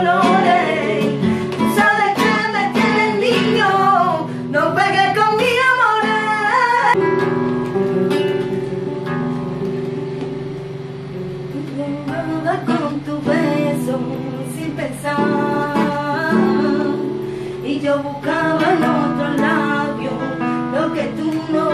colores. Tú sabes que me tienes niño, no pegues con mi amor. Con tu beso sin pensar, y yo buscaba en otro labio lo que tú no